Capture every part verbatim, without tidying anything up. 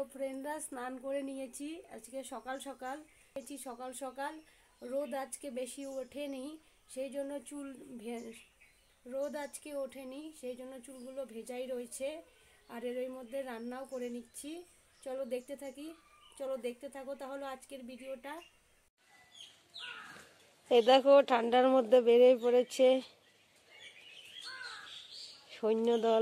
ফ্রেন্ডরা স্নান করে নিয়েছি আজকে সকাল সকাল সকাল সকাল রোদ আজকে বেশি ওঠেনি, সেই জন্য চুল রোদ আজকে ওঠেনি সেই জন্য চুলগুলো ভেজাই রয়েছে। আর এর মধ্যে রান্নাও করে নিচ্ছি। চলো দেখতে থাকি, চলো দেখতে থাকো তাহলে আজকের ভিডিওটা। এই দেখো ঠান্ডার মধ্যে বেরিয়ে পড়েছে সৈন্যদল।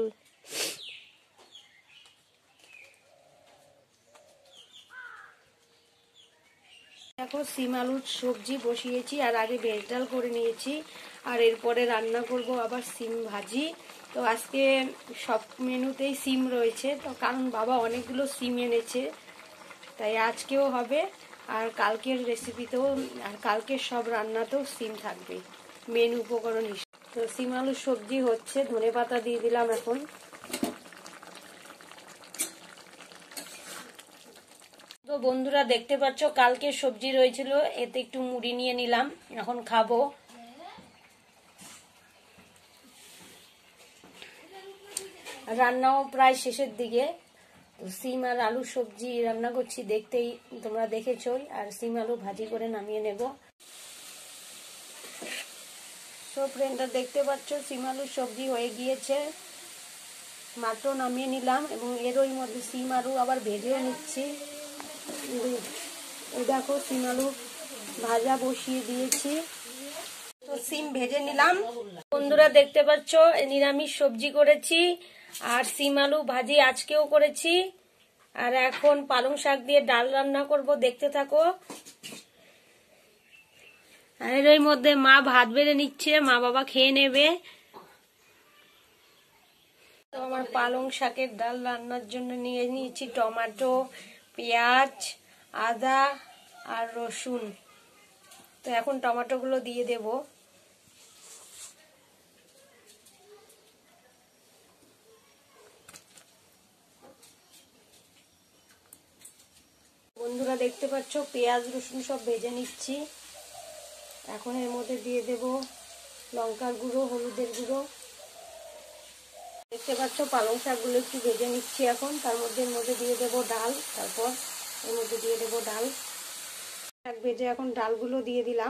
দেখো সিম আলুর সবজি বসিয়েছি আর আগে ভেজ ডাল করে নিয়েছি, আর এরপরে রান্না করব আবার সিম ভাজি। তো আজকে সব মেনুতেই সিম রয়েছে, তো কারণ বাবা অনেকগুলো সিম এনেছে তাই আজকেও হবে, আর কালকের রেসিপিতেও আর কালকের সব রান্নাতেও সিম থাকবে মেন উপকরণ হিসেবে। তো সিম আলুর সবজি হচ্ছে, ধনে পাতা দিয়ে দিলাম এখন। তো বন্ধুরা দেখতে পাচ্ছ কালকে সবজি রয়েছিল, এতে একটু মুড়ি নিয়ে নিলাম, এখন খাবো। রান্নাও প্রায় শেষের দিকে। তো সিম আর আলু সবজি রান্না করছি, দেখতেই তোমরা দেখেছই। আর সিম আলু ভাজি করে নামিয়ে নেব। সব ফ্রেন্ডরা দেখতে পাচ্ছ সিম আলুর সবজি হয়ে গিয়েছে, মাত্র নামিয়ে নিলাম। এবং এরই মধ্যে সিম আলু আবার ভেজেও নিচ্ছি। এই দেখো সিম আলু ভাজা বসিয়ে দিয়েছি, তো সিম ভেজে নিলাম। বন্ধুরা দেখতে পাচ্ছ নিরামিষ সবজি করেছি আর সিম আলু ভাজি আজকেও করেছি। আর এখন পালং শাক দিয়ে ডাল রান্না করব, দেখতে থাকো। আর এর মধ্যে মা ভাত বেড়ে নিচ্ছে, মা বাবা খেয়ে নেবে। তো আমার পালং শাকের ডাল রান্নার জন্য নিয়ে নিয়েছি টমেটো, পেঁয়াজ, আদা আর রসুন। তো এখন টমেটোগুলো দিয়ে দেব। বন্ধুরা দেখতে পাচ্ছ পেঁয়াজ রসুন সব ভেজে নিচ্ছি। এখন এর মধ্যে দিয়ে দেব লঙ্কার গুঁড়ো, হলুদের গুঁড়ো। দেখতে পাচ্ছ পালং শাকগুলো একটু ভেজে নিচ্ছি এখন। তার মধ্যে এর মধ্যে দিয়ে দেব ডাল, তারপর এর মধ্যে দিয়ে দেব ডাল। শাক ভেজে এখন ডালগুলো দিয়ে দিলাম।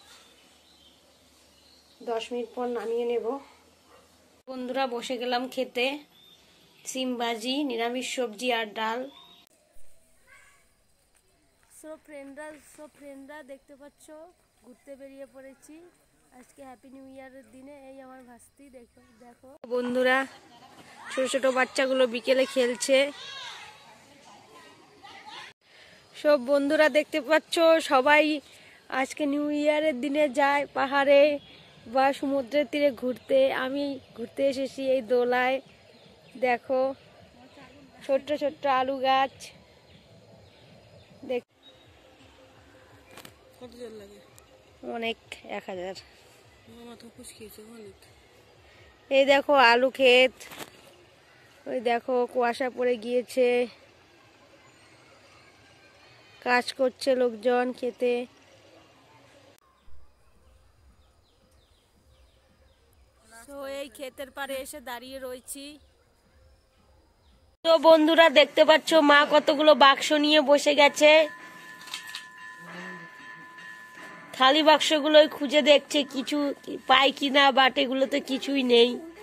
দশ মিনিট পর নামিয়ে নেব। বন্ধুরা বসে গেলাম খেতে, সিম ভাজি, নিরামিষ সবজি আর ডাল। সব ফ্রেন্ডরা সব ফ্রেন্ডরা দেখতে পাচ্ছ ঘুরতে বেরিয়ে পড়েছি আজকে হ্যাপি নিউ ইয়ারের দিনে। এই আমার ভাস্তি দেখো দেখো বন্ধুরা, ছোট ছোট বাচ্চাগুলো বিকেলে খেলছে। সব বন্ধুরা দেখতে পাচ্ছ সবাই আজকে নিউ ইয়ারের দিনে যায় পাহাড়ে বা সমুদ্রের তীরে ঘুরতে। আমি ঘুরতে এসেছি এই দোলায়। দেখো ছোট্ট ছোট্ট আলু গাছ। দেখ অনেক এক হাজার। এই দেখো আলু ক্ষেত, ওই দেখো কুয়াশা পড়ে গিয়েছে, কাজ করছে লোকজন খেতে। তো এই ক্ষেতের পাড়ে এসে দাঁড়িয়ে রয়েছি। তো বন্ধুরা দেখতে পাচ্ছ মা কতগুলো বাক্স নিয়ে বসে গেছে, খালি বাক্সগুলোই খুঁজে দেখছে কিছু পাই কিনা, বাট এগুলোতে কিছুই নেই।